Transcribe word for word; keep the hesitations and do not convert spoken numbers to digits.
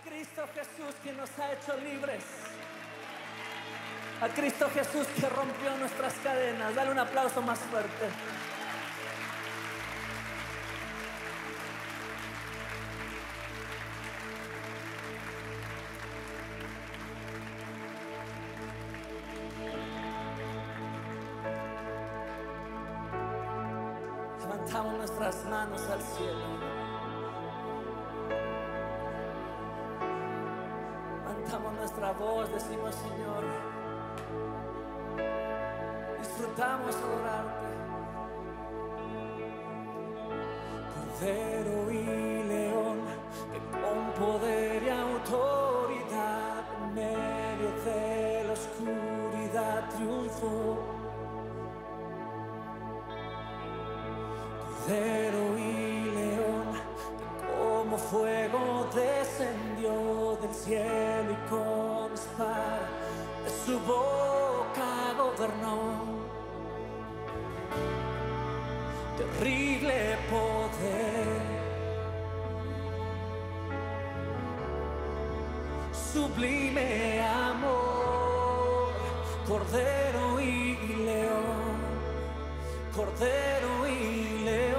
Cristo Jesús que nos ha hecho libres. A Cristo Jesús que rompió nuestras cadenas. Dale un aplauso más fuerte. Levantamos nuestras manos al cielo. Levantamos nuestra voz, decimos: Señor, disfrutamos adorarte. Cordero y león, que con poder y autoridad en medio de la oscuridad triunfó. Cordero y león, que como fuego descendió del cielo y con espada de su boca gobernó. Terrible poder, sublime amor. Cordero y león, Cordero y león.